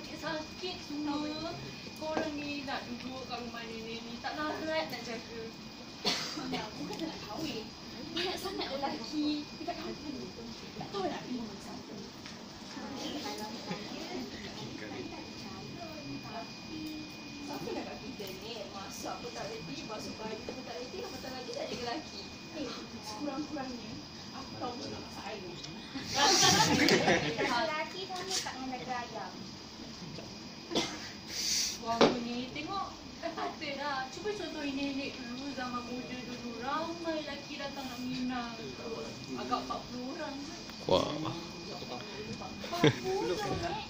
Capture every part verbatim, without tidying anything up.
sakit-sakit semua. Korang ni nak duduk kat rumah nenek ni tak larat nak jaga. Anak aku kan nak kahwin. Banyak sangat lelaki. Kita kahwin. Tak tahu nak pilih mana satu. Siapa nak kat kita ni? Masak pun tak reti, basuh baju pun tak reti, apatah lagi tak jaga lelaki. Eh, sekurang-kurangnya aku tahu macam nak masak air. Lelaki sama tak dengan daging ayam. Wang ni tengok kata dah. Cuba contohin nenek dulu zaman muda dulu. Ramai lelaki datang nak minang. Agak empat puluh orang. Wah. empat puluh nek.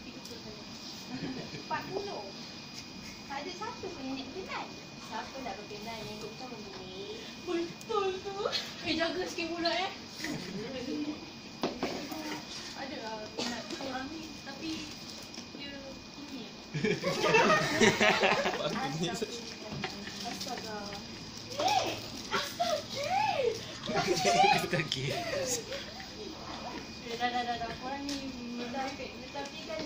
empat puluh. Tak ada satu pun yang nek kenal. Siapa nak berkenal yang kita memilih? Betul tu. Eh jaga sikit pula eh. Ada lah minat orang ni tapi dia ini. Astaga. Eh, astaga! Kaki. Eh dah dah dah dah. Korang ni tapi tapi kan